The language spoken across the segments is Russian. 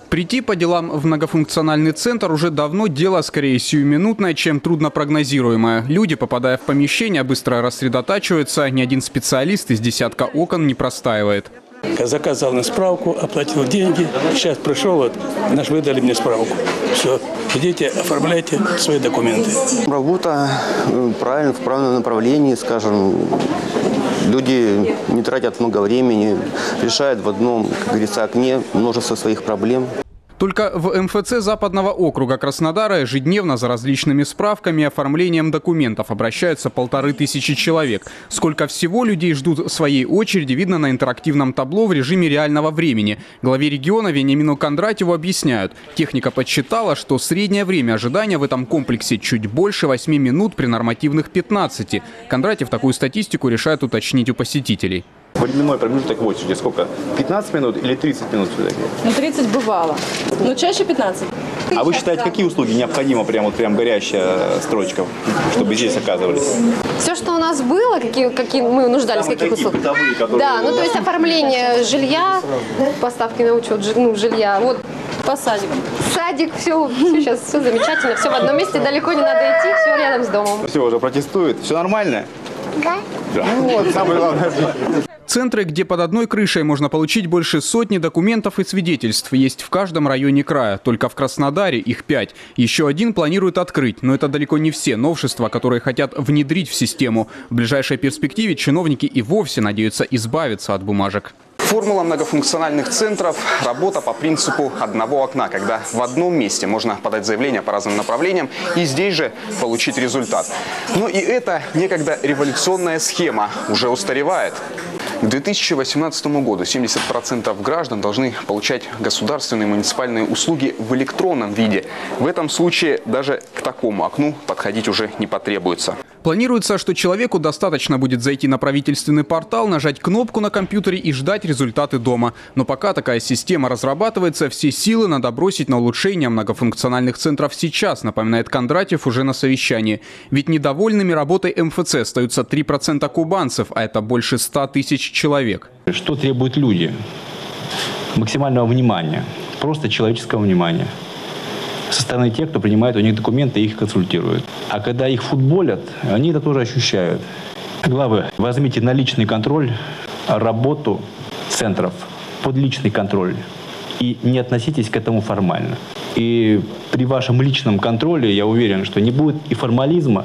Прийти по делам в многофункциональный центр уже давно дело скорее сиюминутное, чем труднопрогнозируемое. Люди, попадая в помещение, быстро рассредотачиваются, ни один специалист из десятка окон не простаивает. Заказал на справку, оплатил деньги. Сейчас пришел, вот, наш выдали мне справку. Все, идите, оформляйте свои документы. Работа правильно, в правильном направлении, скажем. Люди не тратят много времени, решают в одном, как говорится, окне множество своих проблем. Только в МФЦ Западного округа Краснодара ежедневно за различными справками и оформлением документов обращаются 1500 человек. Сколько всего людей ждут своей очереди, видно на интерактивном табло в режиме реального времени. Главе региона Вениамину Кондратьеву объясняют. Техника подсчитала, что среднее время ожидания в этом комплексе чуть больше 8 минут при нормативных 15. Кондратьев такую статистику решает уточнить у посетителей. Временной промежуток в очереди сколько? 15 минут или 30 минут все-таки? Ну, 30 бывало. Но чаще 15. А вы считаете, какие услуги необходимо, прям горящая строчка, чтобы здесь оказывались? Все, что у нас было, какие мы нуждались, в каких услугах? Да, ну то есть оформление жилья, поставки на учет жилья. Вот По садику. садик, все сейчас все замечательно, все в одном месте, далеко не надо идти, все рядом с домом. Все, уже протестуют. Все нормально? Да. Ну вот, самое главное. Центры, где под одной крышей можно получить больше сотни документов и свидетельств, есть в каждом районе края. Только в Краснодаре их 5. Еще один планируют открыть, но это далеко не все новшества, которые хотят внедрить в систему. В ближайшей перспективе чиновники и вовсе надеются избавиться от бумажек. Формула многофункциональных центров – работа по принципу одного окна, когда в одном месте можно подать заявление по разным направлениям и здесь же получить результат. Но и эта некогда революционная схема уже устаревает. К 2018 году 70% граждан должны получать государственные и муниципальные услуги в электронном виде. В этом случае даже к такому окну подходить уже не потребуется. Планируется, что человеку достаточно будет зайти на правительственный портал, нажать кнопку на компьютере и ждать результаты дома. Но пока такая система разрабатывается, все силы надо бросить на улучшение многофункциональных центров сейчас, напоминает Кондратьев уже на совещании. Ведь недовольными работой МФЦ остаются 3% кубанцев, а это больше 100 тысяч человек. Что требуют люди? Максимального внимания, просто человеческого внимания. Со стороны тех, кто принимает у них документы и их консультирует. А когда их футболят, они это тоже ощущают. Главы, возьмите на личный контроль работу центров, под личный контроль. И не относитесь к этому формально. И при вашем личном контроле, я уверен, что не будет и формализма,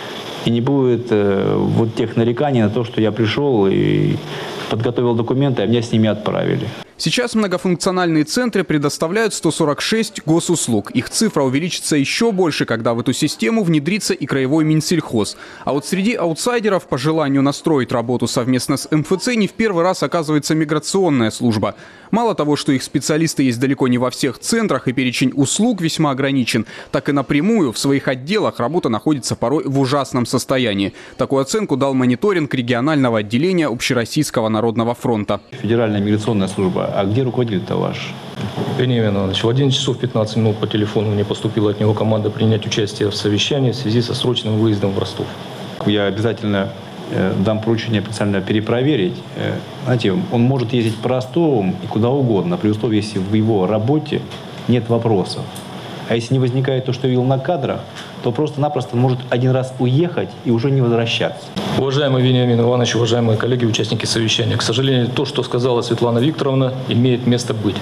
и не будет вот тех нареканий на то, что я пришел и подготовил документы, а меня с ними отправили. Сейчас многофункциональные центры предоставляют 146 госуслуг. Их цифра увеличится еще больше, когда в эту систему внедрится и краевой Минсельхоз. А вот среди аутсайдеров по желанию настроить работу совместно с МФЦ не в первый раз оказывается миграционная служба. Мало того, что их специалисты есть далеко не во всех центрах и перечень услуг весьма ограничен, так и напрямую в своих отделах работа находится порой в ужасном состоянии. Такую оценку дал мониторинг регионального отделения Общероссийского народного фронта. Федеральная миграционная служба. А где руководитель-то ваш? Вениамин Иванович, в 11 часов 15 минут по телефону мне поступила от него команда принять участие в совещании в связи со срочным выездом в Ростов. Я обязательно дам поручение специально перепроверить. Знаете, он может ездить по Ростову и куда угодно, при условии, если в его работе нет вопросов. А если не возникает то, что видел на кадрах, то просто-напросто может один раз уехать и уже не возвращаться. Уважаемый Вениамин Иванович, уважаемые коллеги, участники совещания, к сожалению, то, что сказала Светлана Викторовна, имеет место быть.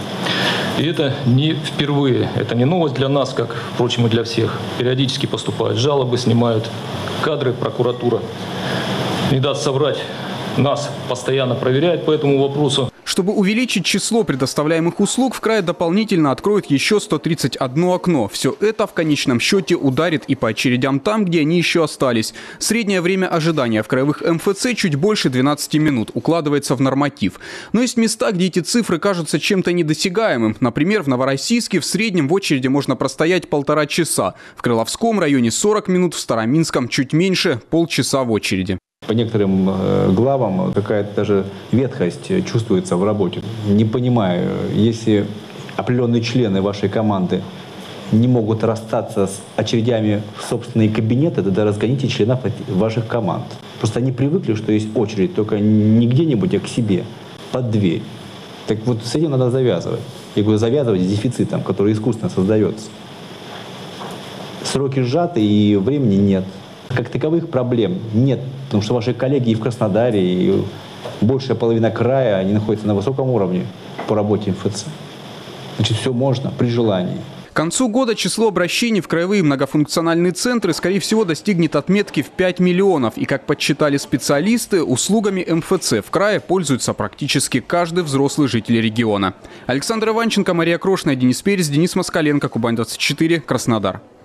И это не впервые, это не новость для нас, как, впрочем, и для всех. Периодически поступают жалобы, снимают кадры, прокуратура. Не даст соврать, нас постоянно проверяют по этому вопросу. Чтобы увеличить число предоставляемых услуг, в крае дополнительно откроют еще 131 окно. Все это в конечном счете ударит и по очередям там, где они еще остались. Среднее время ожидания в краевых МФЦ чуть больше 12 минут, укладывается в норматив. Но есть места, где эти цифры кажутся чем-то недосягаемым. Например, в Новороссийске в среднем в очереди можно простоять 1,5 часа. В Крыловском районе 40 минут, в Староминском чуть меньше – полчаса в очереди. По некоторым главам какая-то даже ветхость чувствуется в работе. Не понимаю, если определенные члены вашей команды не могут расстаться с очередями в собственные кабинеты, тогда разгоните членов ваших команд. Просто они привыкли, что есть очередь, только не где-нибудь, а к себе, под дверь. Так вот с этим надо завязывать. Я говорю, завязывать с дефицитом, который искусственно создается. Сроки сжаты и времени нет. Как таковых проблем нет, потому что ваши коллеги и в Краснодаре, и большая половина края, они находятся на высоком уровне по работе МФЦ. Значит, все можно при желании. К концу года число обращений в краевые многофункциональные центры, скорее всего, достигнет отметки в 5 миллионов. И, как подсчитали специалисты, услугами МФЦ в крае пользуется практически каждый взрослый житель региона. Александр Иванченко, Мария Крошная, Денис Перец, Денис Москаленко, Кубань 24, Краснодар.